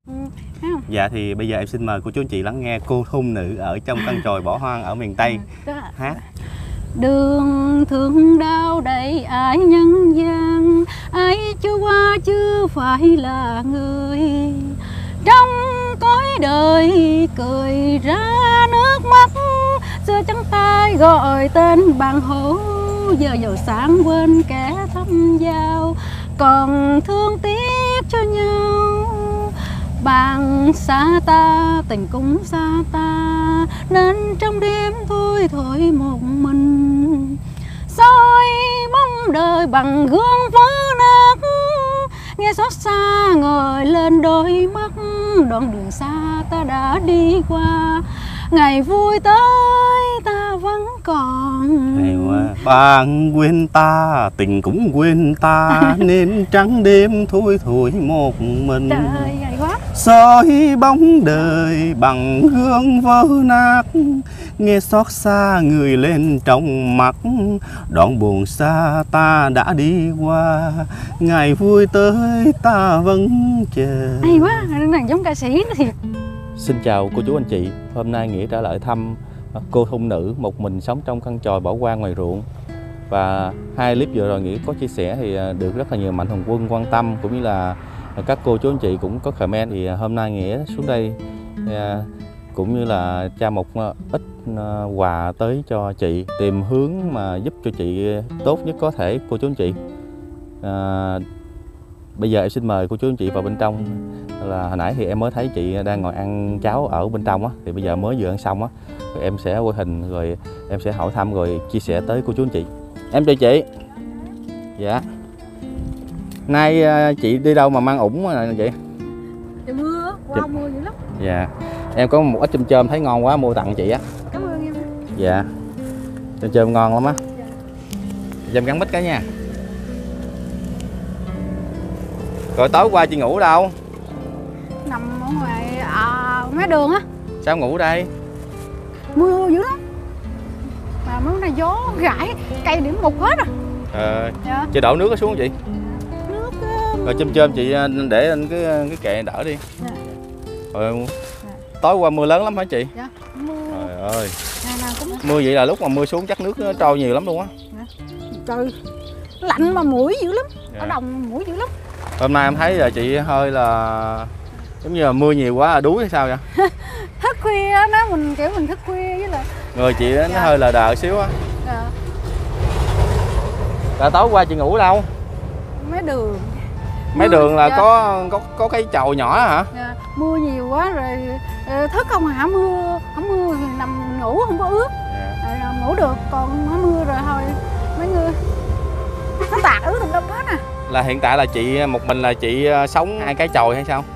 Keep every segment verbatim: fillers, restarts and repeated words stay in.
Ừ, thấy không? Dạ thì bây giờ em xin mời cô chú anh chị lắng nghe cô thôn nữ ở trong căn chòi bỏ hoang ở miền Tây Ừ, hát. Đường thương đau đầy ải nhân gian, ai chưa qua chưa phải là người. Trong cõi đời cười ra nước mắt, xưa trắng tay gọi tên bằng hữu, giờ giàu sáng quên kẻ thăm giao, còn thương tiếc cho nhau. Bạn xa ta, tình cũng xa ta, nên trong đêm thôi thôi một mình. Soi bóng đời bằng gương vỡ nát, nghe xót xa ngồi lên đôi mắt. Đoạn đường xa ta đã đi qua, ngày vui tới ta vẫn còn. Hay quá. Bạn quên ta, tình cũng quên ta, nên trắng đêm thôi thôi một mình. Trời ơi, hay quá. Soi bóng đời bằng gương vỡ nát, nghe xót xa người lên trong mắt. Đoạn buồn xa ta đã đi qua, ngày vui tới ta vẫn chờ. Hay quá, này giống ca sĩ đó thiệt. Xin chào cô chú anh chị. Hôm nay Nghĩa trở lại thăm cô thôn nữ một mình sống trong căn chòi bỏ hoang ngoài ruộng. Và hai clip vừa rồi Nghĩa có chia sẻ thì được rất là nhiều mạnh thường quân quan tâm, cũng như là các cô chú anh chị cũng có comment. Thì hôm nay Nghĩa xuống đây cũng như là trao một ít quà tới cho chị, tìm hướng mà giúp cho chị tốt nhất có thể cô chú anh chị. À, bây giờ em xin mời cô chú anh chị vào bên trong. Là hồi nãy thì em mới thấy chị đang ngồi ăn cháo ở bên trong á, thì bây giờ mới vừa ăn xong á, rồi em sẽ quay hình rồi em sẽ hỏi thăm rồi chia sẻ tới cô chú anh chị. Em chào chị. Dạ. Nay chị đi đâu mà mang ủng nè chị? Trời mưa, qua mưa dữ lắm. Dạ. Em có một ít chôm chôm thấy ngon quá mua tặng chị á. Cảm ơn em. Dạ. Chôm chôm ngon lắm á. Dạ. Em gắn bích cái nha. Rồi tối qua chị ngủ đâu? Nằm ở ngoài à, mé đường á. Sao ngủ đây? Mưa dữ lắm. Mà mấy này gió gãi, cây điểm mục hết rồi. Ờ. Dạ. Chị đổ nước có xuống không chị? Nước uh... Rồi chôm chôm chị để lên cái cái kệ đỡ đi. Dạ. Rồi Dạ. tối qua mưa lớn lắm hả chị? Dạ. Mưa. Trời ơi. Nào, nào, cũng... Mưa vậy là lúc mà mưa xuống chắc nước nó trôi nhiều lắm luôn á. Dạ. Trời, lạnh mà mũi dữ lắm. Dạ. Ở đồng mũi dữ lắm. Hôm nay em thấy là chị hơi là giống như là mưa nhiều quá là đuối hay sao vậy? Thức khuya á, nó mình kiểu mình thức khuya với là Người chị nó dạ. hơi là đờ xíu á. Dạ. Là tối qua chị ngủ đâu? Mấy đường. Mấy mưa, đường là dạ. có có có cái chậu nhỏ hả? Dạ. Mưa nhiều quá rồi thức không hả, mưa không mưa thì nằm ngủ không có ướt. Dạ. Rồi, ngủ được, còn nó mưa rồi thôi mấy người nó tạt ướt tùm lum hết à. Là hiện tại là chị một mình là chị sống hai cái chòi hay sao?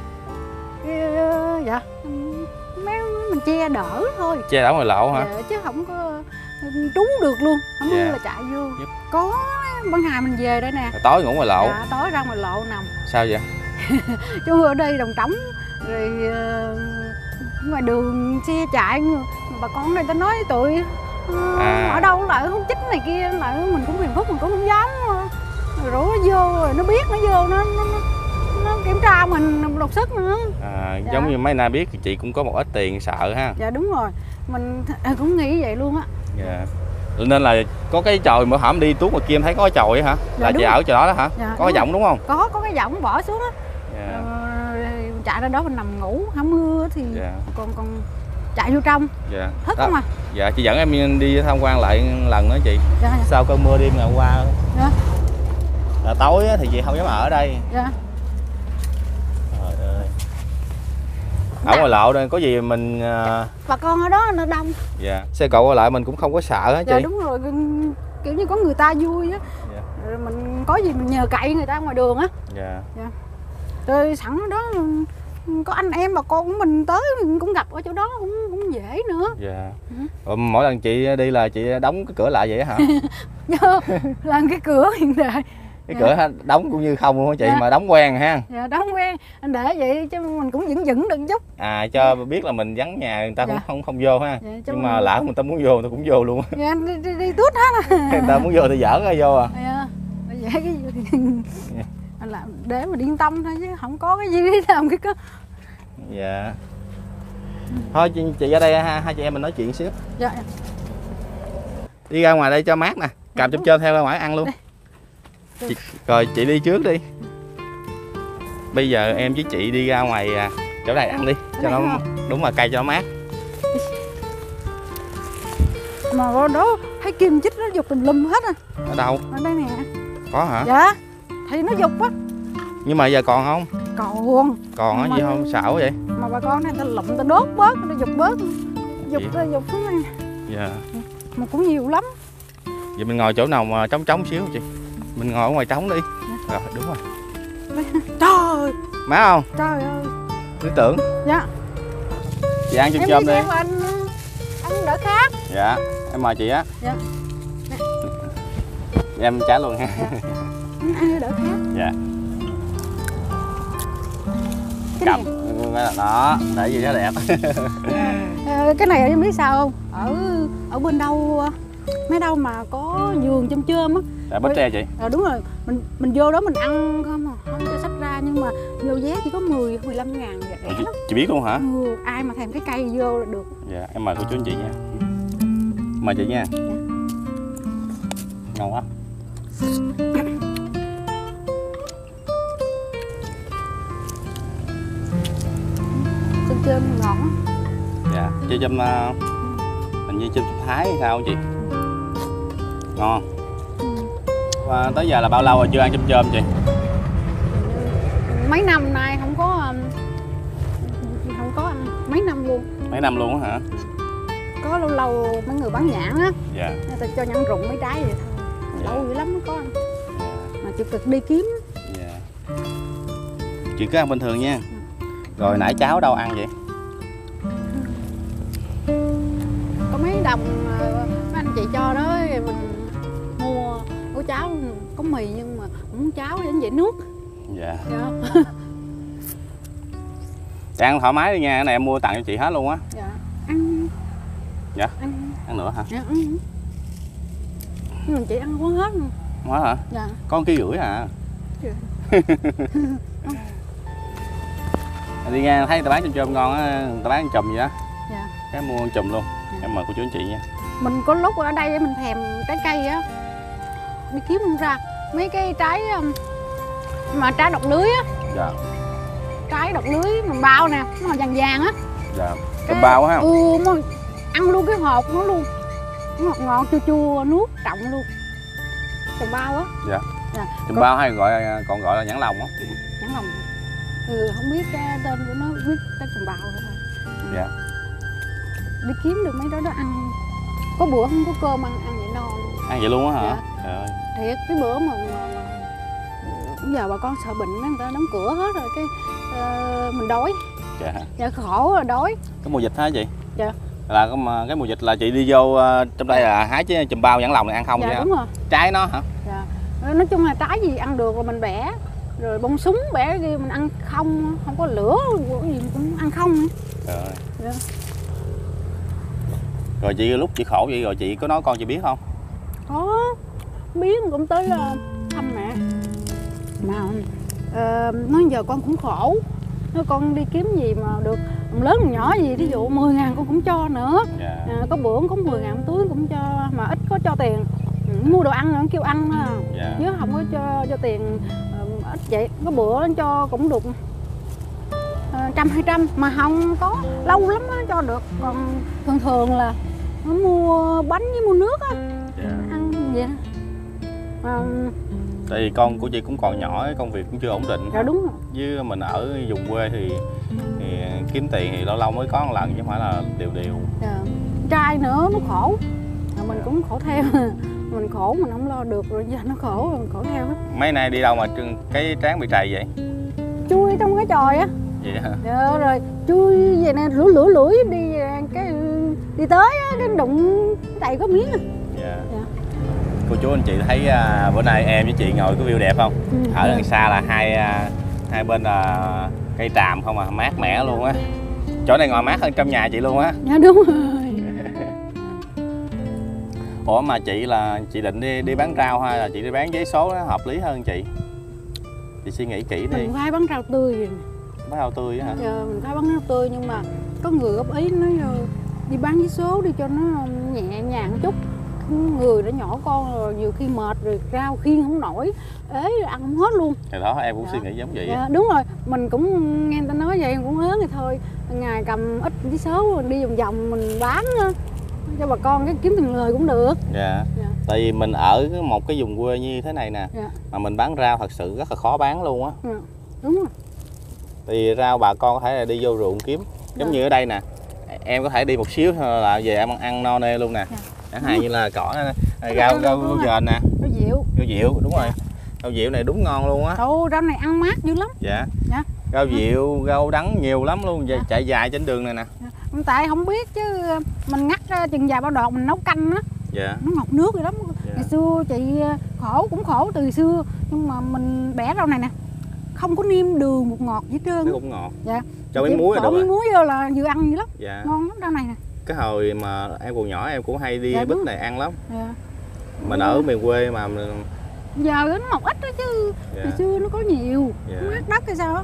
Dạ, mấy mình che đỡ thôi. Che đỡ ngoài lộ hả? Dạ, chứ không có trú được luôn, không mưa dạ. là chạy vô. Dạ. Có ban ngày mình về đây nè. Tối ngủ ngoài lộ. Dạ, tối ra ngoài lộ nằm. Sao vậy? Chứ ở đây đồng trống rồi uh, ngoài đường xe chạy, bà con này ta nói tụi uh, à. ở đâu lại không chích này kia, lại mình cũng phiền phức, mình cũng không dám rồi rủ nó vô, rồi nó biết nó vô nó, nó, nó kiểm tra mình đột xuất nữa. À, dạ. Giống như mấy nay biết chị cũng có một ít tiền sợ ha. Dạ đúng rồi, mình cũng nghĩ vậy luôn á. Dạ. Nên là có cái chòi bữa hổm đi tuốt ngoài kia em thấy có cái chòi hả? Dạ, là chị ở chỗ đó đó hả? Dạ, có cái võng đúng không? Có, có cái võng bỏ xuống á. Dạ. Rồi chạy ra đó mình nằm ngủ, hả mưa thì dạ. còn còn chạy vô trong. Dạ. Thích không à? Dạ, chị dẫn em đi tham quan lại lần đó chị. Dạ, dạ. Sau cơn mưa đêm ngày hôm qua. Dạ. Là tối thì chị không dám ở đây. Dạ. Trời ơi. Ở ngoài lộ đây có gì mình bà con ở đó nó đông. Dạ. Xe cộ qua lại mình cũng không có sợ hả chị? Dạ đúng rồi, kiểu như có người ta vui á. Dạ. Rồi mình có gì mình nhờ cậy người ta ngoài đường á. Dạ. Dạ. Rồi sẵn ở đó có anh em bà con của mình tới mình cũng gặp ở chỗ đó cũng cũng dễ nữa. Dạ. Ừ. Mỗi lần chị đi là chị đóng cái cửa lại vậy hả? Dạ, làm cái cửa hiện đại. Cái dạ. cửa đóng cũng như không luôn hả chị? Dạ. Mà đóng quen ha? Dạ đóng quen, anh để vậy chứ mình cũng vững vững được chút. À, cho dạ. biết là mình vắng nhà người ta dạ. cũng không không vô ha. Dạ, nhưng mà lỡ người ta muốn vô người ta cũng vô luôn. Dạ, đi, đi, đi tút hết à. Người ta muốn vô thì giỡn ra vô à. Dạ, vậy cái gì thì... dạ. Làm để mà yên tâm thôi chứ không có cái gì để làm cái có. Dạ. Thôi chị, chị ra đây hai, hai chị em mình nói chuyện xíu. Dạ. Đi ra ngoài đây cho mát nè, cầm chôm chôm theo ra ngoài ăn luôn. Chị, rồi chị đi trước đi. Bây giờ em với chị đi ra ngoài chỗ này ăn đi, cho nó đúng là cây cho nó mát. Mà ở đó thấy kim chích nó dục tùm lum hết à. Ở đâu? Ở đây nè. Có hả? Dạ. Thì nó dục á. Nhưng mà giờ còn không? Còn. Còn hả? Gì không? Xảo vậy? Mà bà con này ta lụm ta đốt bớt, ta dục bớt. Dục ta dục xuống này. Dạ. Mà cũng nhiều lắm. Vậy mình ngồi chỗ nào mà trống trống xíu chị. Mình ngồi ở ngoài trống đi. Dạ. Rồi đúng rồi. Trời ơi. Má không? Trời ơi. Lý tưởng. Dạ. Chị ăn chôm em chôm đi. Em anh, anh đỡ khác. Dạ. Em mời chị á. Dạ. Em trả luôn ha. Dạ. Ăn đỡ khác. Dạ. Cái Cầm. này. Đó, để gì đó đẹp. À, cái này em biết sao không? Ở ở bên đâu mấy đâu mà có vườn chôm chôm á. Tại Bến Tre chị. Ờ đúng rồi, mình mình vô đó mình ăn không à, không cho sách ra, nhưng mà vô vé chỉ có mười mười lăm ngàn vậy, rẻ chị, lắm. chị biết luôn hả? Ừ, ai mà thèm cái cây vô là được. Dạ, em mời cô chú anh chị nha. Mời chị nha. Dạ. Ngon quá. Chôm chôm ngọt á. Dạ, chơi chôm uh, hình như chôm Thái hay sao chị? Ngon. Ừ. Và tới giờ là bao lâu rồi chưa ăn chôm chôm chị? Mấy năm nay không có không có ăn, mấy năm luôn. Mấy năm luôn á hả? Có lâu lâu mấy người bán nhãn á, dạ. người ta cho nhãn rụng mấy trái vậy thôi. Dạ. Lâu dữ lắm mới có ăn. Dạ. Mà chịu cực đi kiếm. Dạ. Chị cứ ăn bình thường nha. Rồi nãy cháu đâu ăn vậy? Có mấy đồng mấy anh chị cho đó, mình mua của cháu có mì nhưng mà cũng cháo đến vậy nước. Dạ. Dạ. Chị ăn thoải mái đi nha, cái này em mua tặng cho chị hết luôn á. Dạ. Ăn. Dạ. Ăn. Ăn nữa hả? Dạ, ăn. Nhưng mà chị ăn không hết rồi. Không hết hả? Dạ. Con ký rưỡi hả? Dạ. Đi ngang thấy người ta bán chôm chôm ngon á, người ta bán chùm vậy đó. Dạ. Cái mua chùm luôn. Dạ. Em mời cô chú anh chị nha. Mình có lúc ở đây mình thèm trái cây á, đi kiếm không ra mấy cái trái mà trái độc lưới á. Dạ. Trái độc lưới mà bao nè, nó màu vàng vàng á. Dạ. Chùm bao ha. Ừ, mà ăn luôn cái hộp nó luôn, nó ngọt ngọt chua chua nước trọng luôn. Chùm bao á. Dạ. Dạ. Chùm bao hay gọi còn gọi là nhãn lồng á. Nhãn lồng. Ừ, không biết cái tên của nó, biết cái chùm bao thôi. Dạ. Đi kiếm được mấy đó đó ăn. Có bữa không có cơm ăn, ăn vậy no luôn. Ăn vậy luôn á hả? Dạ. Trời ơi. Thiệt, cái bữa mà, mà, mà giờ bà con sợ bệnh người ta đóng cửa hết rồi cái uh, mình đói. Dạ. Dạ khổ rồi đói. Cái mùa dịch hả chị? Dạ. Là cái, cái mùa dịch là chị đi vô uh, trong đây là hái chứ chùm bao nhãn lồng này ăn không? Dạ vậy đúng hả? rồi. Trái nó hả? Dạ. Nói chung là trái gì ăn được là mình bẻ. Rồi bông súng bẻ kia mình ăn không, không có lửa gì mình cũng ăn không nữa. Trời ơi. Dạ. Rồi chị lúc chị khổ vậy rồi chị có nói con chị biết không? Có, biết cũng tới uh, thăm mẹ. Mà uh, nói giờ con cũng khổ. Nói con đi kiếm gì mà được lớn nhỏ gì, ví dụ mười ngàn con cũng cho nữa. Dạ. À, có bữa có mười ngàn túi cũng cho, mà ít có cho tiền. Ừ, mua đồ ăn nữa kêu ăn à. Dạ. Chứ không có cho cho tiền uh, ít vậy. Có bữa cho cũng được uh, trăm hai trăm mà không có, lâu lắm nó cho được. Còn thường thường là nó mua bánh với mua nước á. Dạ. Ăn vậy đó. À, Tại vì con của chị cũng còn nhỏ, công việc cũng chưa ổn định. dạ đúng rồi. Với mình ở vùng quê thì, thì kiếm tiền thì lâu lâu mới có một lần chứ không phải là đều đều. Dạ. Trai nữa nó khổ, à, mình cũng khổ theo. Mình khổ mình không lo được rồi giờ nó khổ rồi mình khổ theo hết. Mấy nay đi đâu mà cái trán bị trầy vậy? Chui trong cái chòi á. Vậy hả? Dạ, rồi chui vậy nè, lưỡi lưỡi lưỡi đi cái đi tới á, cái đụng chạy có miếng à. Dạ. Dạ. Cô chú anh chị thấy à, bữa nay em với chị ngồi cái view đẹp không? Ừ. Ở đằng xa là hai à, hai bên là cây tràm không à, mát mẻ luôn á. Chỗ này ngồi mát hơn trong nhà chị luôn á. Dạ đúng rồi. Ủa mà chị là chị định đi đi bán rau hay là chị đi bán giấy số đó hợp lý hơn chị? Chị suy nghĩ kỹ đi. Mình phải bán rau tươi gì nè. bán rau tươi á hả? Giờ mình khai bán rau tươi nhưng mà có người góp ý nói đi bán vé số đi cho nó nhẹ nhàng một chút. Người đã nhỏ con rồi nhiều khi mệt rồi rau khiêng không nổi, ế ăn không hết luôn. Thì đó em cũng Dạ. suy nghĩ giống vậy. Dạ, đúng rồi, mình cũng nghe người ta nói vậy cũng hớn thì thôi, ngày cầm ít vé số đi vòng vòng mình bán cho bà con cái kiếm tiền lời cũng được. Dạ. Dạ. Tại vì mình ở một cái vùng quê như thế này nè, Dạ. mà mình bán rau thật sự rất là khó bán luôn á. Dạ. Đúng rồi. Tại vì rau bà con có thể là đi vô ruộng kiếm, giống Dạ. như ở đây nè, em có thể đi một xíu thôi là về em ăn, ăn no nê luôn nè. Dạ. Chẳng hạn như là cỏ rau rau rau dền nè, Rau dịu. rau dịu đúng rồi, rau dịu này đúng ngon luôn á. Ồ, rau này ăn mát dữ lắm. Dạ. Dạ. Rau dịu, rau đắng nhiều lắm luôn, Dạ. chạy dài trên đường này nè. Dạ. Tại không biết chứ mình ngắt chừng vài bao đọt mình nấu canh á, Dạ. nó ngọt nước rồi lắm. Dạ. Ngày xưa chị khổ cũng khổ từ xưa nhưng mà mình bẻ rau này nè, không có nêm đường một ngọt gì hết trơn. Nó cũng ngọt. Dạ. Cho miếng muối là bỏ được miếng rồi. muối vô là vừa ăn dữ lắm. Dạ. Ngon lắm rau này nè. Cái hồi mà em còn nhỏ em cũng hay đi Dạ, bứt đúng. này ăn lắm. Dạ. Mình ở miền quê mà mình... Giờ nó mọc ít đó chứ. Dạ. Ngày xưa nó có nhiều. Dạ. Nó mát đất hay sao á.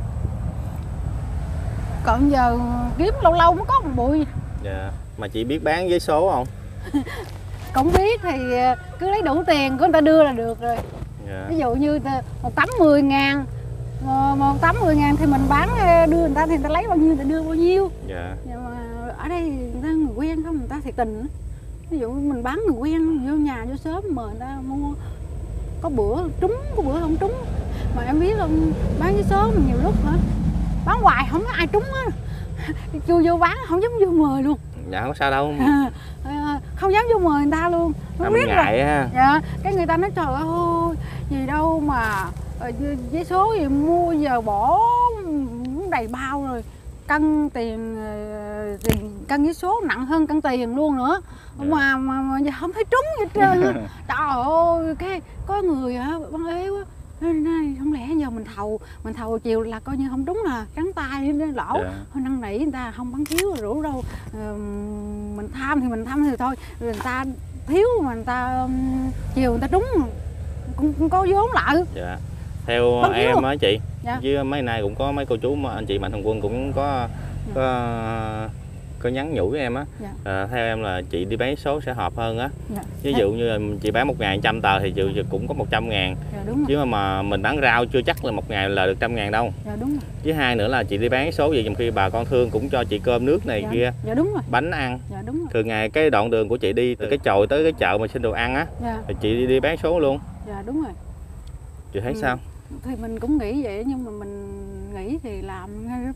Còn giờ kiếm lâu lâu mới có một bụi. Dạ. Mà chị biết bán giấy số không? Cũng biết thì cứ lấy đủ tiền của người ta đưa là được rồi. Dạ. Ví dụ như một tấm mười ngàn, một tấm mười ngàn thì mình bán đưa người ta thì người ta lấy bao nhiêu thì đưa bao nhiêu. Dạ. Nhưng mà ở đây người ta người quen không, người ta thiệt tình. Ví dụ mình bán người quen vô nhà vô sớm mời người ta mua, có bữa trúng có bữa không trúng. Mà em biết không, bán với số mình nhiều lúc hả bán hoài không có ai trúng á. Chưa vô bán không dám vô mời luôn. Dạ không sao đâu. À, không dám vô mời người ta luôn. Không Em biết ngại rồi. ha. Dạ, cái người ta nói trời ơi gì đâu mà giấy số gì mua giờ bỏ đầy bao rồi, cân tiền tiền cân giấy số nặng hơn cân tiền luôn nữa. Dạ. mà, mà mà giờ không thấy trúng gì hết trơn á. Trời ơi, cái có người á bán ế quá, nói, không lẽ giờ mình thầu mình thầu chiều là coi như không trúng là trắng tay lỗ. Dạ. Thôi năn nỉ người ta không bán thiếu rủ đâu. Ờ, mình tham thì mình tham thì thôi, người ta thiếu mà người ta chiều người ta trúng cũng, cũng có vốn lại. Dạ. Theo Bán em thiếu. á chị, Dạ. với mấy nay cũng có mấy cô chú mà anh chị Mạnh Thường Quân cũng có có có nhắn nhủ với em á. Dạ. À, theo em là chị đi bán số sẽ hợp hơn á. Dạ. Ví dụ như là chị bán một ngày trăm tờ thì chị cũng có một trăm ngàn. Dạ, đúng rồi. Chứ mà, mà mình bán rau chưa chắc là một ngày là được trăm ngàn đâu. Dạ, đúng rồi. Với hai nữa là chị đi bán số vậy, trong khi bà con thương cũng cho chị cơm nước này Dạ. kia, Dạ, đúng rồi. bánh ăn. Dạ, đúng rồi. Thường ngày cái đoạn đường của chị đi từ cái chòi tới cái chợ mà xin đồ ăn á, Dạ. thì chị đi, đi bán số luôn. Dạ, đúng rồi. Chị thấy Ừ. sao? Thì mình cũng nghĩ vậy nhưng mà mình nghĩ thì làm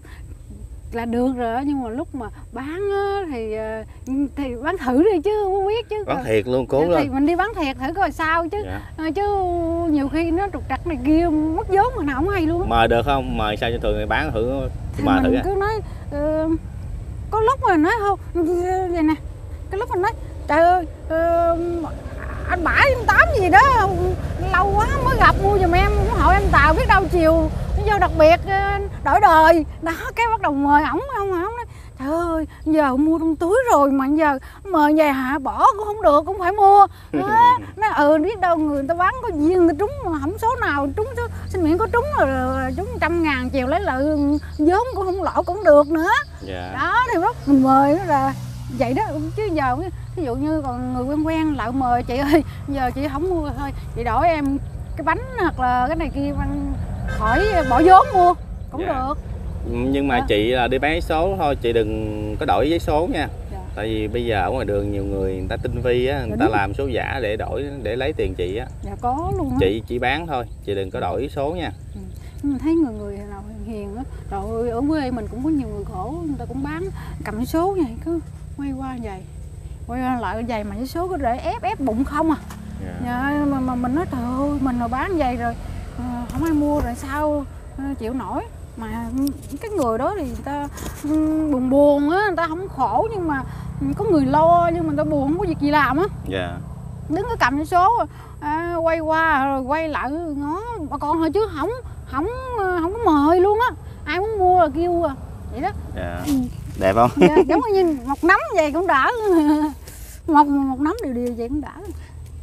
là được rồi, nhưng mà lúc mà bán á, thì thì bán thử đi chứ không biết chứ. Bán thiệt luôn, cố Thì lên. mình đi bán thiệt thử coi sao chứ. Dạ. À, chứ nhiều khi nó trục trặc này kia mất vốn mà nào không hay luôn. Mời được không? Mời sao cho thường ngày bán thử, Thì mời thử mình á. cứ nói uh, có lúc mà nói không vậy nè, cái lúc mình nói trời ơi uh, anh Bảy anh Tám gì đó lâu quá mới gặp mua giùm em, cũng hỏi anh Tàu biết đâu chiều vô đặc biệt đổi đời đó, cái bắt đầu mời ổng không mà ổng nói trời ơi giờ mua trong túi rồi mà giờ mời về hả, bỏ cũng không được cũng phải mua đó. Nó ừ biết đâu người ta bán có duyên người ta trúng mà không số nào trúng số xin miễn có trúng rồi, rồi trúng trăm ngàn chiều lấy lợi vốn cũng không lỗ cũng được nữa. Dạ. Đó thì lúc mình mời nó là vậy đó, chứ giờ ví dụ như còn người quen quen lại mời chị ơi giờ chị không mua thôi chị đổi em cái bánh hoặc là cái này kia khỏi bỏ vốn mua cũng Dạ. được. Nhưng mà Dạ. chị là đi bán số thôi, chị đừng có đổi giấy số nha. Dạ. Tại vì bây giờ ở ngoài đường nhiều người người ta tinh vi á, người Dạ, ta đúng. làm số giả để đổi để lấy tiền chị á. Dạ có luôn á. Chị chỉ bán thôi, chị đừng có đổi số nha. Ừ. Nhưng mà thấy người người nào hiền hiền á, trời ơi ở quê mình cũng có nhiều người khổ, người ta cũng bán cầm số vậy cứ quay qua vậy quay qua lại vậy mà cái số cứ để ép ép bụng không à. Dạ. Dạ, mà, mà mình nói trời ơi mình mà bán vậy rồi à, không ai mua rồi sao à, chịu nổi. Mà cái người đó thì người ta um, buồn buồn á, người ta không khổ nhưng mà có người lo nhưng mà người ta buồn không có việc gì làm á. Dạ. Đứng cái cầm cái số à, quay qua rồi quay lại ngó bà con thôi chứ không không không có mời luôn á, ai muốn mua là kêu à vậy đó. Dạ. Ừ. Đẹp không? Dạ, giống như một nắm vậy cũng đã một một nắm đều đều vậy cũng đã.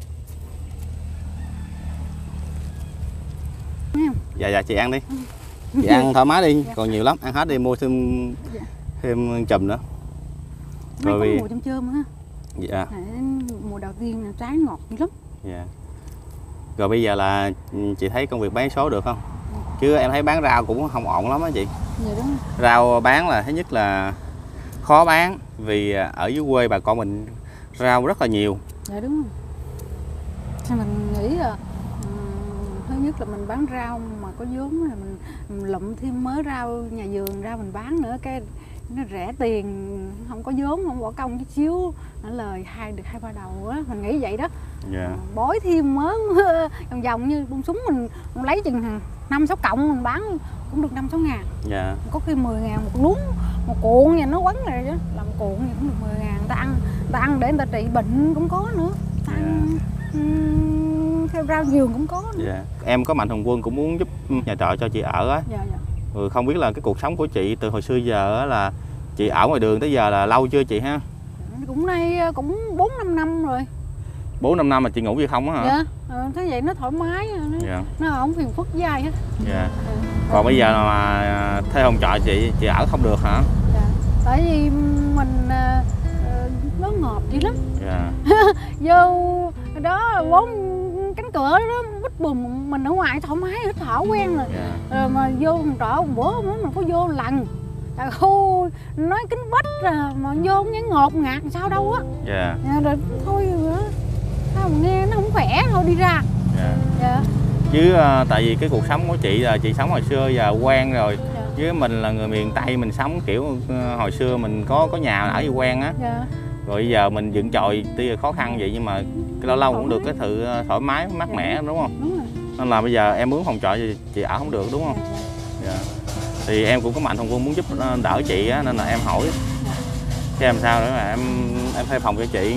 Dạ dạ chị ăn đi. Chị ăn thoải mái đi, Dạ. còn nhiều lắm, ăn hết đi mua thêm Dạ. thêm chùm nữa. Mấy Rồi có vì- mùa chôm chôm ha. Dạ. Này, mùa đầu tiên là trái ngọt dữ lắm. Dạ. Rồi bây giờ là chị thấy công việc bán số được không? Chứ em thấy bán rau cũng không ổn lắm á chị. Dạ đúng rồi. Rau bán là thứ nhất là khó bán, vì ở dưới quê bà con mình rau rất là nhiều. Dạ đúng rồi. Thì mình nghĩ là um, thứ nhất là mình bán rau mà có vốn là mình, mình lụm thêm mớ rau nhà vườn ra mình bán nữa, cái nó rẻ tiền, không có vốn, không bỏ công chút xíu nó lời hai được hai ba đầu á, mình nghĩ vậy đó. Dạ. Bói thêm mớ vòng vòng như bông súng mình, mình lấy chừng hàng năm sáu cọng mình bán cũng được năm sáu ngàn. Dạ. Có khi mười ngàn một luống, một cuộn vậy nó quấn này chứ, làm cuộn thì cũng được mười ngàn. Người ta ăn, người ta ăn để người ta trị bệnh cũng có nữa. Ta ăn um, theo rau vườn cũng có nữa. Dạ. Em có mạnh thường quân cũng muốn giúp nhà trọ cho chị ở á. Dạ, dạ. Ừ, không biết là cái cuộc sống của chị từ hồi xưa giờ á, là chị ở ngoài đường tới giờ là lâu chưa chị ha? Cũng nay cũng bốn năm năm rồi. bốn năm năm mà chị ngủ gì không á hả? Dạ, ờ, thế vậy nó thoải mái, nó, Dạ. nó không phiền phức với ai hết. Dạ. Ừ. Còn bây giờ mà thuê phòng trọ chị chị ở không được hả? Dạ. Tại vì mình uh, nó ngợp dữ lắm. Dạ. Vô đó bốn cánh cửa đó bít bùm, mình ở ngoài thoải mái hít thở quen rồi. Dạ. Rồi mà vô phòng trọ một bữa mới mình có vô lần. Trời ơi, nói kính bách à, mà vô nghe ngột ngạt sao đâu á. Dạ. Dạ, rồi thôi rồi đó. Sao mà nghe nó không khỏe thôi đi ra. Dạ. Dạ. Chứ uh, tại vì cái cuộc sống của chị là chị sống hồi xưa giờ quen rồi. Dạ. Với mình là người miền Tây, mình sống kiểu uh, hồi xưa mình có có nhà ở gì quen á. Dạ. Rồi bây giờ mình dựng chòi tuy là khó khăn vậy nhưng mà lâu lâu cũng được cái sự thoải mái mát mẻ đúng không? Đúng rồi. Nên là bây giờ em mướn phòng trọ thì chị ở không được đúng không? Dạ. Thì em cũng có mạnh thường quân muốn giúp đỡ chị á, nên là em hỏi xem sao nữa mà em em thuê phòng cho chị.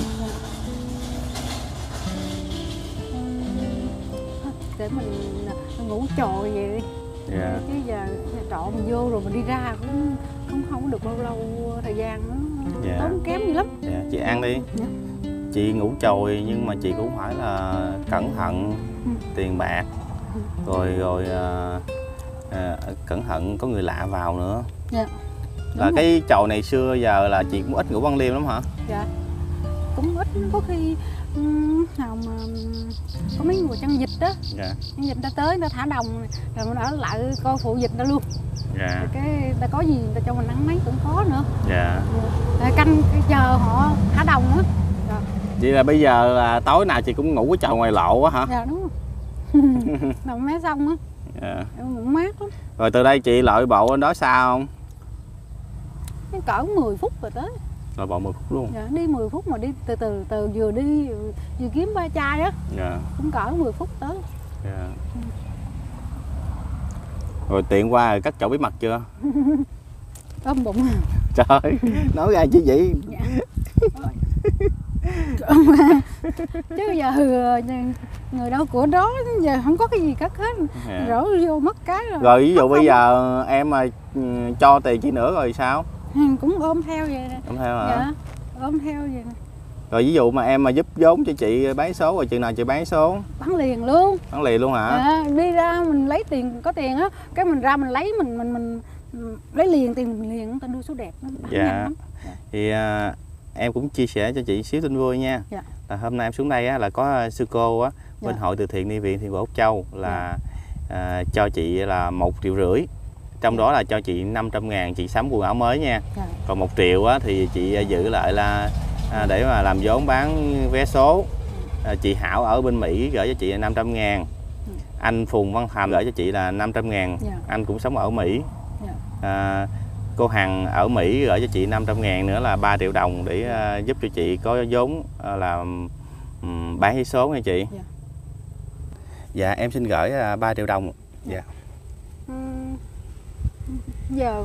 Để mình ngủ trồi vậy đi. Dạ. Chứ giờ nhà trọ mình vô rồi mình đi ra cũng không không có được bao lâu thời gian nữa. Dạ. Tốn kém dữ lắm. Dạ, chị ăn đi. Dạ. Chị ngủ chồi nhưng mà chị cũng phải là cẩn thận Ừ. tiền bạc, Ừ. rồi rồi à, à, cẩn thận có người lạ vào nữa. Dạ. Là Đúng cái chầu này xưa giờ là chị cũng ít ngủ ban đêm lắm hả? Dạ. Cũng ít, có khi um, nào mà có mấy người chăn vịt đó, Dạ. chăn vịt ta tới ta thả đồng rồi mình ở lại coi phụ vịt ta luôn. Dạ. Rồi cái ta có gì ta cho mình ăn mấy cũng có nữa. Dạ. Rồi canh cái chờ họ thả đồng nữa. Rồi. Vậy là bây giờ là tối nào chị cũng ngủ cái chầu ngoài lộ á hả? Dạ đúng rồi. Nằm mé xong á. Dạ. Cũng mát lắm. Rồi từ đây chị lội bộ bên đó xa không? Cái cỡ mười phút rồi tới. Lội bộ mười phút luôn. Dạ, đi mười phút mà đi từ từ từ vừa đi vừa kiếm ba chai đó. Dạ. Cũng cỡ mười phút tới. Dạ. Rồi tiện qua rồi cắt chỗ bí mật chưa? Ôm bụng. Trời ơi, nói ra chứ vậy. Dạ. Chứ giờ người đâu của đó, giờ không có cái gì cắt hết. Dạ. Rổ vô mất cái rồi. Rồi ví dụ Mất bây không? giờ em mà ừ, cho tiền chị nữa rồi sao? Cũng ôm theo vậy nè. Em theo hả? Dạ, ôm theo vậy nè. Rồi ví dụ mà em mà giúp vốn cho chị bán số rồi chừng nào chị bán số? Bán liền luôn. Bán liền luôn hả? Dạ, đi ra mình lấy tiền, có tiền á, cái mình ra mình lấy mình mình mình, mình lấy liền tiền mình liền, ta đưa số đẹp nó bán Dạ. nhanh lắm. Dạ. Thì à, em cũng chia sẻ cho chị xíu tin vui nha. Dạ. Là hôm nay em xuống đây á, là có sư cô á, bên Dạ. hội từ thiện Ni Viện Thiện Quận Úc Châu là à, cho chị là một triệu rưỡi. Trong đó là cho chị năm trăm ngàn chị sắm quần áo mới nha. Dạ. Còn một triệu á, thì chị giữ lại là à, để mà làm vốn bán vé số. À, chị Hảo ở bên Mỹ gửi cho chị là năm trăm ngàn. Anh Phùng Văn Thành gửi cho chị là năm trăm ngàn. Dạ. Anh cũng sống ở Mỹ. Dạ. À, cô Hằng ở Mỹ gửi cho chị năm trăm ngàn nữa là ba triệu đồng để à, giúp cho chị có vốn à, làm um, bán vé số nha chị. Dạ. Dạ em xin gửi à, ba triệu đồng. Dạ. Uhm, giờ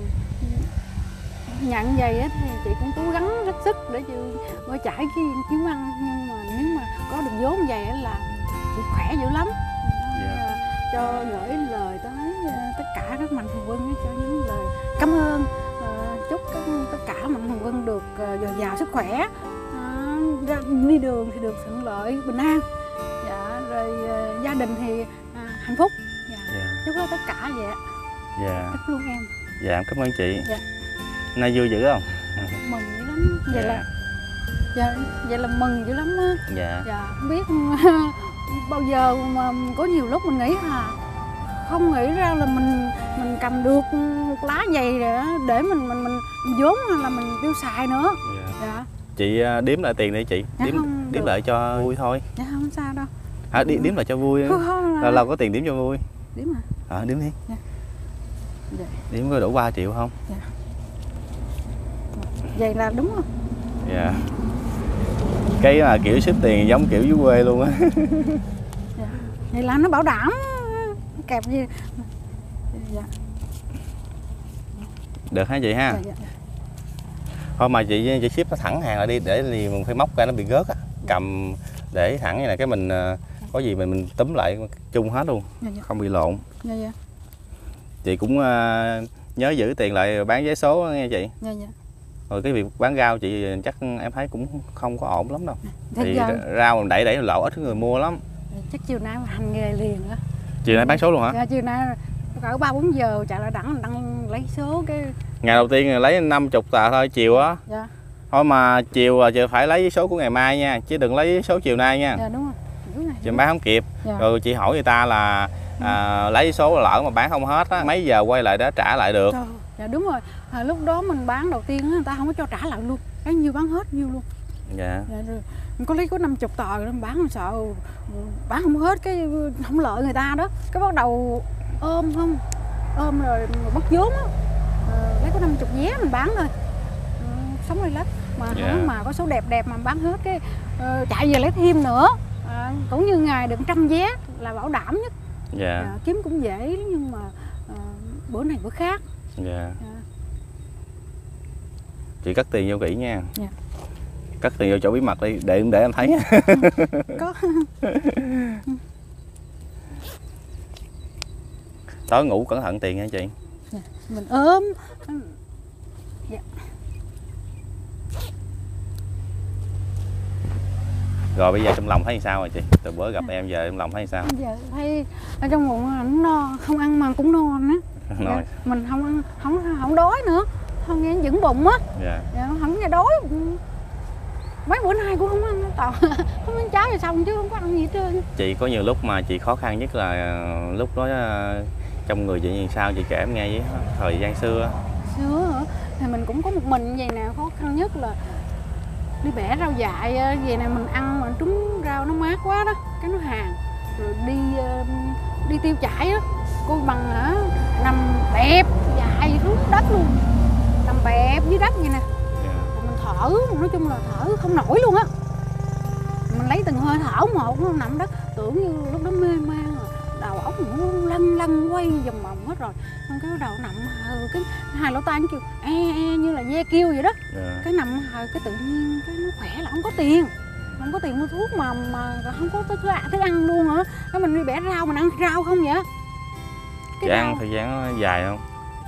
nhận vậy á thì chị cũng cố gắng hết sức để chị qua trải cái kiếm ăn, nhưng mà nếu mà có được vốn vậy á là chị khỏe dữ lắm. Dạ. Cho gửi lời tới tất cả các mạnh thường quân, cho những lời cảm ơn, chúc các, tất cả mạnh thường quân được dồi dào sức khỏe, à, đi đường thì được thuận lợi bình an, dạ, rồi gia đình thì à, hạnh phúc. Dạ. Dạ. Chúc tất cả vậy. Dạ. Thích luôn em. Dạ em cảm ơn chị. Dạ. Nay vui dữ không? Mừng dữ lắm. Vậy Dạ. là dạ, vậy là mừng dữ lắm á. Dạ. Dạ, không biết bao giờ mà có nhiều lúc mình nghĩ à, không nghĩ ra là mình mình cầm được một lá giày để để mình mình mình vốn là mình tiêu xài nữa. Dạ. Dạ. Chị đếm lại tiền đi chị. Dạ Đếm không đếm được. lại cho vui thôi. Dạ không sao đâu. À, đếm, đếm lại cho vui. Không, không là... Lâu lâu có tiền đếm cho vui. Đếm mà. À, đếm đi. Dạ. Dạ. Đếm có đủ ba triệu không? Dạ. Vậy là đúng không? Dạ. Cái là kiểu xếp tiền giống kiểu dưới quê luôn á. Dạ. Vậy là nó bảo đảm kẹp gì. Dạ. Được hả chị ha? Dạ, dạ, dạ. Thôi mà chị chị ship nó thẳng hàng lại đi, để thì mình phải móc ra nó bị gớt á. Cầm để thẳng như này cái mình có gì mình mình túm lại chung hết luôn. Dạ, dạ. Không bị lộn. Dạ, dạ. Chị cũng uh, nhớ giữ tiền lại bán vé số nghe chị. Dạ, dạ. Rồi cái việc bán rau chị chắc em thấy cũng không có ổn lắm đâu. Thế Thì giờ... rau mình đẩy đẩy lộ ít người mua lắm. Chắc chiều nay mà hành nghề liền á. Chiều nay bán số luôn hả? Dạ, chiều nay cỡ ba bốn giờ chạy lại đẳng đăng lấy số cái. Ngày đầu tiên lấy năm chục tà thôi chiều á. Dạ. Thôi mà chiều chị phải lấy số của ngày mai nha, chứ đừng lấy số chiều nay nha. Dạ đúng rồi. Đúng rồi. Chị bán không kịp. Dạ. Rồi chị hỏi người ta là à, lấy số lỡ mà bán không hết á, mấy giờ quay lại đó trả lại được. Trời, dạ đúng rồi. À, lúc đó mình bán đầu tiên á, người ta không có cho trả lại luôn. Cái nhiêu bán hết nhiêu luôn. Dạ. Dạ rồi. Mình có lấy có năm chục tờ rồi bán mình sợ bán không hết cái không lợi người ta đó. Cái bắt đầu ôm không ôm rồi mất vốn á. À, lấy có năm chục vé mình bán thôi. À, sống đây lắm mà Dạ. không mà có số đẹp đẹp mà bán hết cái uh, chạy về lấy thêm nữa. À, cũng như ngày được trăm vé là bảo đảm nhất. Dạ. À, kiếm cũng dễ nhưng mà à, bữa này bữa khác. Dạ. À. Chị cất tiền vô kỹ nha. Dạ. Cất tiền vô chỗ bí mật đi để để em thấy. Có. Tối ngủ cẩn thận tiền nha chị. Dạ. Mình ốm. Dạ. Rồi bây giờ trong lòng thấy sao rồi chị? Từ bữa gặp em giờ trong lòng thấy sao? Bây giờ thấy ở trong bụng nó no, không ăn mà cũng no nữa. Rồi. Dạ. Mình không ăn, không không đói nữa, không nghe vững bụng á. Dạ. Dạ, không nghe đói. Mấy bữa nay cũng không ăn toàn không ăn cháo rồi xong chứ không có ăn gì hết trơn. Chị có nhiều lúc mà chị khó khăn nhất là lúc đó trong người chị như sao chị kể em nghe với thời gian xưa. Xưa hả? Thì mình cũng có một mình vậy nè, khó khăn nhất là đi bẻ rau dại vậy nè, mình ăn mà trúng rau nó mát quá đó, cái nó hàn. Rồi đi đi tiêu chải đó, cô bằng hả nằm bẹp dài xuống đất luôn, nằm bẹp dưới đất vậy nè. Rồi mình thở, nói chung là thở không nổi luôn á. Mình lấy từng hơi thở một nó nằm đất, tưởng như lúc đó mê man rồi, đầu óc nó lăn lăn quay vòng vòng hết rồi. Xong cái đầu nằm hờ, cái hai lỗ tai nó kêu e e như là ve kêu vậy đó. Yeah. Cái nằm hờ cái tự nhiên cái nó khỏe là không có tiền, không có tiền mua thuốc mà mà không có thức ăn, thức ăn luôn hả? Cái mình đi bẻ rau mình ăn rau không vậy? Cái ăn thời gian nó dài không?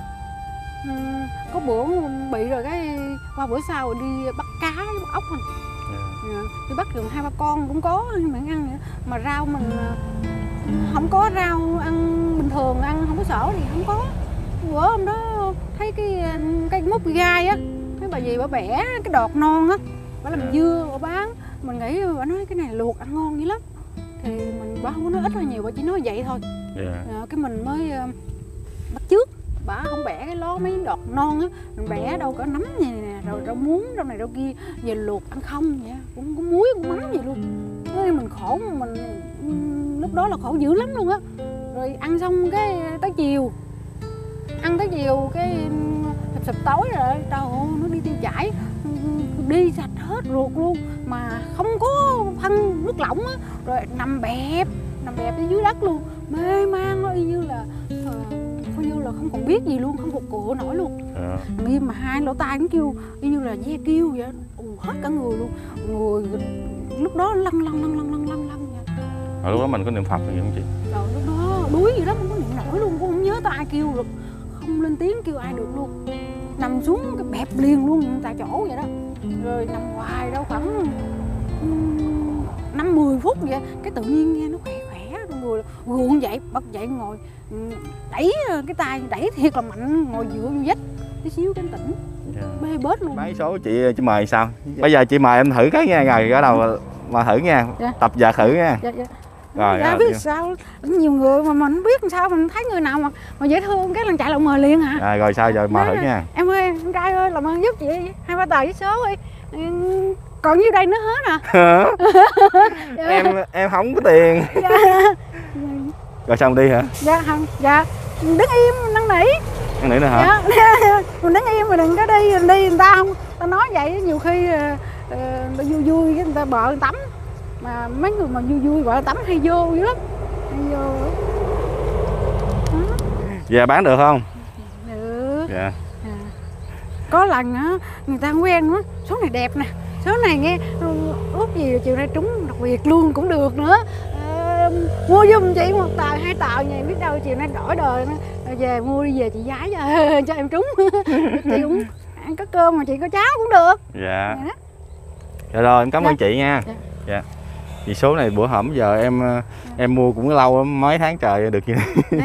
Ừ, có bữa bị rồi cái qua bữa sau rồi đi bắt cá bắt ốc mình. Yeah. Đi bắt được hai ba con cũng có nhưng mà ăn nữa. Mà rau mình không có rau ăn bình thường ăn không có sổ thì không có. Bữa hôm đó thấy cái cây mút gai á, thấy bà gì bà bẻ cái đọt non á, bà làm dưa bà bán, mình nghĩ bà nói cái này luộc ăn ngon dữ lắm, thì mình bà không có nói ít hay nhiều, bà chỉ nói vậy thôi. Yeah. À, cái mình mới uh, bắt chước bà không bẻ cái ló mấy đọt non á, mình bẻ đâu cỡ nấm vậy nè, rồi rau muống rau này rau kia về luộc ăn không vậy, cũng có muối cũng mắm gì luôn. Thế mình khổ, mình lúc đó là khổ dữ lắm luôn á. Rồi ăn xong cái tới chiều, ăn tới chiều cái sập sập tối rồi, trời ơi nó đi tiêu chảy, đi sạch hết ruột luôn mà không có phân nước lỏng á, rồi nằm bẹp nằm bẹp dưới đất luôn, mê man nó y như là coi như là không còn biết gì luôn, không phục cựa nổi luôn. Yeah. Nghiêm mà hai lỗ tai nó kêu y như là ve kêu vậy, ù hết cả người luôn, người lúc đó lăn lăn lăn lăn lăn lăn lăn vậy. Ở lúc đó mình có niệm Phật gì không chị? Rồi lúc đó đuối gì đó không có niệm nổi luôn, cũng không nhớ tới ai kêu được, không lên tiếng kêu ai được luôn, nằm xuống cái bẹp liền luôn tại chỗ vậy đó. Rồi nằm hoài đâu khoảng năm mười phút vậy, cái tự nhiên nghe nó khỏe khỏe rồi con người guộn dậy, bật dậy ngồi đẩy cái tay, đẩy thiệt là mạnh, ngồi dựa vô vách tí xíu cái tỉnh. Dạ. Bê bết luôn. Mấy số chị chị mời sao? Dạ. Bây giờ chị mời em thử cái nha, rồi ở đầu mà thử nha. Dạ. Tập vợt thử nha. Dạ, dạ. Rồi, dạ, biết sao nhiều người mà mình không biết làm sao, mình thấy người nào mà mà dễ thương cái lần chạy lại mời liền hả? À, rồi sao giờ mời thử nha. Em ơi, em trai ơi, làm ơn giúp chị hai ba tờ với số đi. Còn nhiêu đây nữa hết à? Dạ. em em không có tiền. Dạ. Rồi xong đi hả? Dạ không, dạ đứng im năn nỉ. Năn nỉ nữa hả? Dạ. Mình đứng im mà đừng có đi, mình đi người ta không, ta nói vậy nhiều khi uh, uh, vui vui cái người ta bợ tắm. Mà mấy người mà vui vui gọi là tắm hay vô dữ lắm, hay vô. Dạ bán được không? Được. Dạ. À. Có lần á người ta quen á, số này đẹp nè, số này nghe ước gì chiều nay trúng đặc biệt luôn cũng được nữa. À, mua giùm chị một tờ hai tờ này, biết đâu chiều nay đổi đời nó về mua đi về chị giái cho, cho em trúng. Chị cũng ăn có cơm mà chị có cháo cũng được. Dạ. Dạ, dạ rồi em cảm ơn dạ. chị nha. Dạ. Dạ. Vì số này bữa hổm giờ em dạ. em mua cũng lâu lắm, mấy tháng trời được như thế.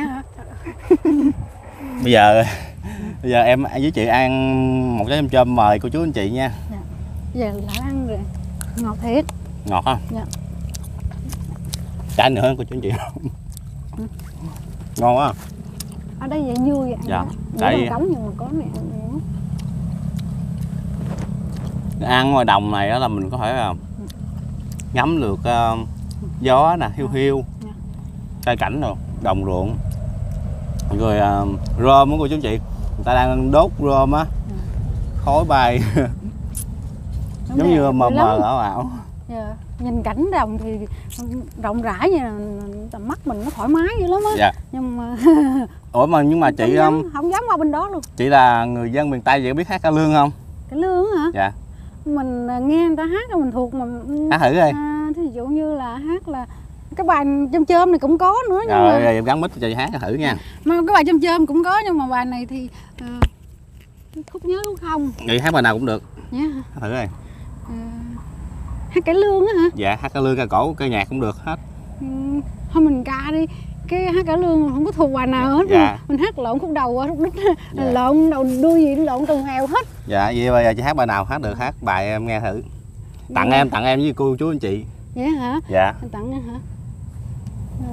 Bây giờ bây giờ em với chị ăn một trái chôm chôm mời cô chú anh chị nha. Dạ. Giờ đã ăn rồi, ngọt thiệt. Ngọt không? Dạ. Chả nữa cô chú anh chị. Ừ. Ngon quá. Ở đây vậy vui vậy. Dạ. Tại cống nhưng mà có mẹ ăn ngoài đồng này đó là mình có thể là ngắm được uh, gió nè, hiu hiu, cây cảnh rồi, đồng ruộng, rồi uh, rơm của cô chú anh chị, người ta đang đốt rơm á, khói bay giống như mờ mờ ảo ảo. Yeah. Nhìn cảnh đồng thì rộng rãi vậy là tầm mắt mình nó thoải mái dữ lắm á. Dạ. Nhưng mà ủa mà nhưng mà chị không dám, không dám qua bên đó luôn. Chị là người dân miền Tây, vậy biết hát cải lương không? Cải lương hả? Dạ. Mình nghe người ta hát mình thuộc mà hát thử đi. À, thí dụ như là hát là cái bài chôm chôm này cũng có nữa. Nhưng rồi, mà... rồi em gắn mic cho chị hát thử nha. Mà cái bài chôm chôm cũng có, nhưng mà bài này thì uh, khúc nhớ khúc không. Vậy hát bài nào cũng được. Dạ. Yeah. Hát thử đi. Uh, hát cải lương á hả? Dạ, hát cải lương, ca cổ, ca nhạc cũng được hết. Ừ, thôi mình ca đi. Cái hát cải lương không có thuộc bài nào hết. Dạ. Mình hát lộn khúc đầu qua khúc đít. Dạ. Lộn đầu đuôi gì lộn từng hèo hết. Dạ, vậy bây giờ chị hát bài nào hát được, hát bài em nghe thử. Tặng dạ. em, tặng em với cô chú anh chị. Vậy hả? Dạ. Anh tặng em hả? Ừ.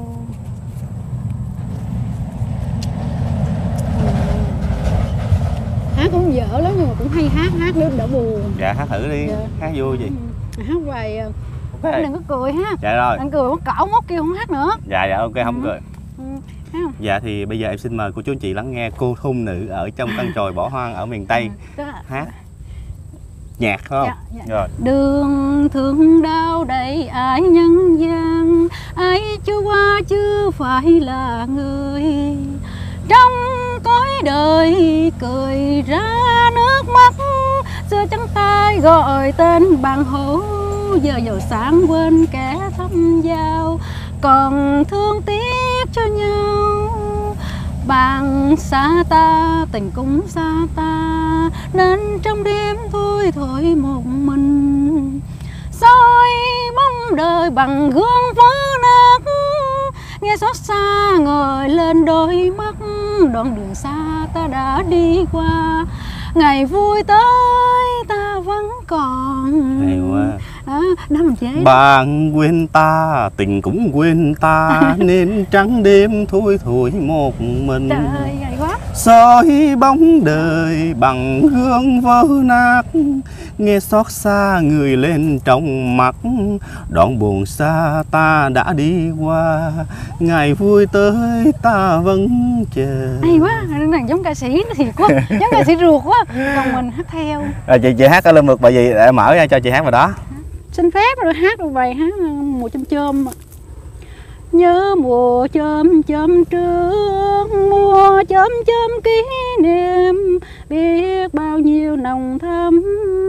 Hát cũng dở lắm nhưng mà cũng hay hát, hát để đỡ buồn. Dạ, hát thử đi. Dạ. Hát vui gì? Ừ. Hát bài okay. Anh đừng có cười ha. Dạ rồi. Anh cười mất cỡ mốt kia không hát nữa. Dạ dạ ok, không ừ. cười. Ừ. Không? Dạ thì bây giờ em xin mời cô chú anh chị lắng nghe cô thôn nữ ở trong căn chòi bỏ hoang ở miền Tây hát nhạc không? Dạ, dạ. Rồi. Đường thương đau đầy ái nhân gian, ai chưa qua chưa phải là người, trong cõi đời cười ra nước mắt, xưa trắng tay gọi tên bằng hữu, giờ giàu sáng quên kẻ thăm giao, còn thương tiếc cho nhau. Bạn xa ta, tình cũng xa ta, nên trong đêm thôi thôi một mình, soi bóng đời bằng gương vỡ nát, nghe xót xa ngồi lên đôi mắt, đoạn đường xa ta đã đi qua, ngày vui tới ta vẫn còn. Hay quá. Đó, đó mình chế. Bạn quên ta, tình cũng quên ta, nên trắng đêm thôi thôi một mình. Trời ơi, hay quá. Soi bóng đời bằng gương vỡ nát, nghe xót xa người lên trong mắt, đoạn buồn xa ta đã đi qua, ngày vui tới ta vẫn chờ. Hay quá, này giống ca sĩ thiệt quá, giống ca sĩ ruột quá. Còn mình hát theo. À, chị chị hát cái lên được bài gì để mở ra cho chị hát bài đó. Xin phép rồi hát một bài hát mùa chôm chôm. Nhớ mùa chôm chôm trước, mùa chôm chôm kỷ niệm, biết bao nhiêu nồng thắm.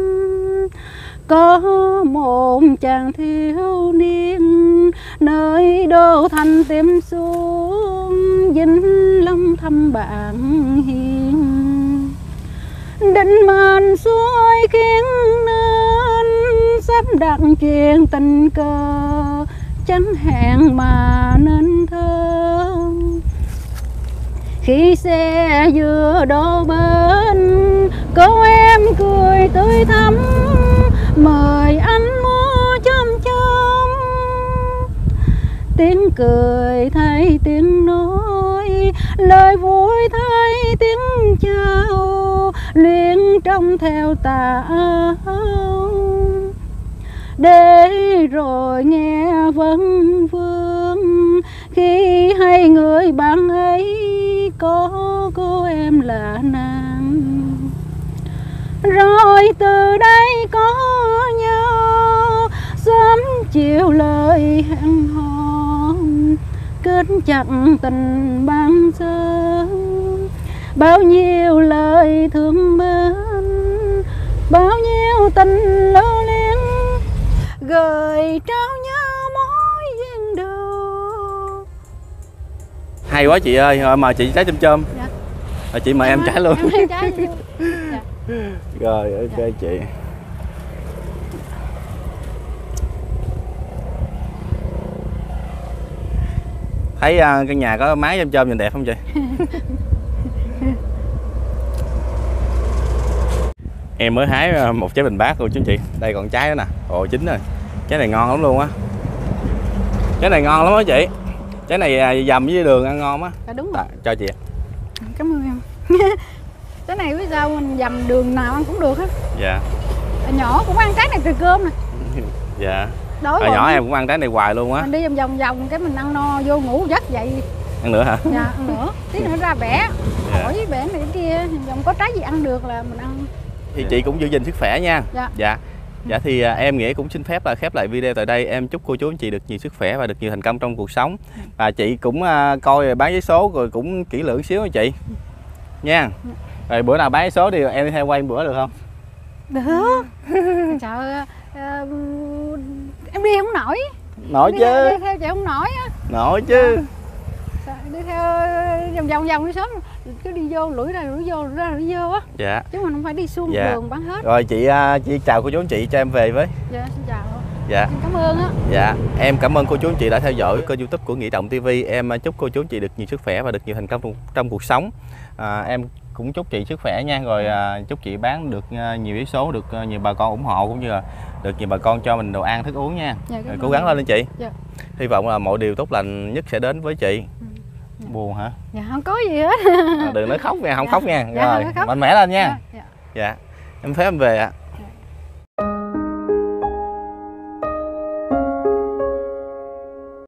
Có một chàng thiếu niên nơi đô thành tìm xuống, Vĩnh Long thăm bạn hiền. Định mệnh xuôi khiến nên sắp đặt chuyện tình cờ, chẳng hẹn mà nên thơ. Khi xe vừa đổ bến, cô em cười tươi thắm, mời anh mua chôm chôm. Tiếng cười thay tiếng nói, lời vui thay tiếng chào, luyện trong theo tà áo. Để rồi nghe vân vương, khi hay người bạn ấy có cô em là nàng. Rồi từ đây có nhau, sớm chiều lời hẹn hò, kết chặt tình ban sơ. Bao nhiêu lời thương mến, bao nhiêu tình lưu luyến, gửi trao nhau mối duyên đầu. Hay quá chị ơi, rồi mời chị trái chôm chôm. Dạ. Rồi chị mời em, em trái luôn. Em trái luôn. Dạ. Rồi ok dạ. Chị. Thấy uh, căn nhà có mái chôm chôm nhìn đẹp không chị? Em mới hái một trái bình bát luôn chú chị. Đây còn trái nữa nè. Ồ chín rồi. Trái này ngon lắm luôn á. Trái này ngon lắm á chị. Trái này dầm với đường ăn ngon á. Dạ đúng rồi. À, cho chị. Cảm ơn em. Trái này biết sao mình dầm đường nào ăn cũng được á. Dạ. Nhỏ cũng ăn trái này từ cơm nè. Dạ. Hồi nhỏ em cũng ăn trái này hoài luôn á. Mình đi vòng vòng vòng cái mình ăn no vô ngủ giấc dậy. Ăn nữa hả? Dạ ăn nữa. Tí nữa ra bẻ. Dạ. Hỏi với bẻ này cái kia, vòng có trái gì ăn được là mình ăn. Thì chị cũng giữ gìn sức khỏe nha. Dạ. Dạ. Dạ thì à, em Nghĩa cũng xin phép là khép lại video tại đây. Em chúc cô chú anh chị được nhiều sức khỏe và được nhiều thành công trong cuộc sống. Và chị cũng à, coi bán vé số rồi cũng kỹ lưỡng xíu nha chị. Nha. Rồi bữa nào bán vé số thì em đi theo quay một bữa được không? Được. Sợ uh, em đi không nổi. Nổi đi chứ. Theo, đi theo chị không nổi á. Nổi chứ. Dạ. Đi theo vòng vòng vòng đi sớm cứ đi vô lủi ra lủi vô lủi ra lủi vô á. Dạ. Chứ mình không phải đi xuống dạ. đường bán hết. Rồi chị chị chào cô chú anh chị cho em về với. Dạ xin chào. Dạ. Xin cảm ơn á. Dạ, em cảm ơn cô chú anh chị đã theo dõi kênh YouTube của Nghĩa Động ti vi. Em chúc cô chú anh chị được nhiều sức khỏe và được nhiều thành công trong cuộc sống. À, em cũng chúc chị sức khỏe nha, rồi à, chúc chị bán được nhiều vé số, được nhiều bà con ủng hộ cũng như là được nhiều bà con cho mình đồ ăn thức uống nha. Dạ, rồi, cố gắng lên lên chị. Dạ. Hy vọng là mọi điều tốt lành nhất sẽ đến với chị. Ừ. Dạ. Buồn hả? Dạ không có gì hết. À, đừng nói khóc nha, không dạ. khóc nha. Dạ, rồi khóc. mạnh mẽ lên nha. Dạ. Dạ. Dạ. Em phép em về ạ. À.